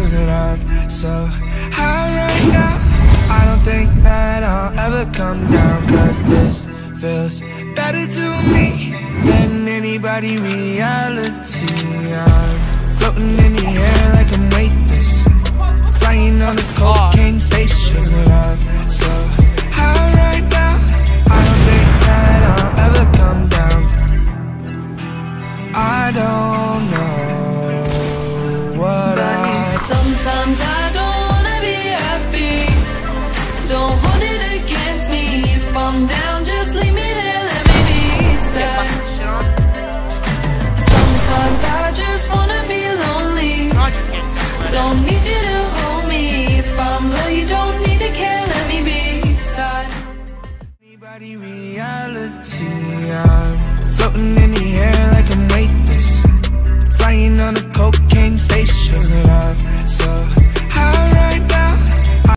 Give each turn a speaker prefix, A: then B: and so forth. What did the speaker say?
A: that I'm so high right now. I don't think that I'll ever come down, cause this feels better to me than anybody reality. I'm floating in the air like I'm weightless, flying on a cocaine spaceship. But I'm so high right now, I don't think that I'll ever come down. I don't know what
B: Sometimes I don't wanna be happy. Don't hold it against me. If I'm down, just leave me there, let me be sad. Sometimes I just wanna be lonely. Don't need you to hold me. If I'm low, you don't need to care, let me be sad.
A: Anybody reality, I'm floating in the air like I'm weightless, flying on a cocaine spaceship.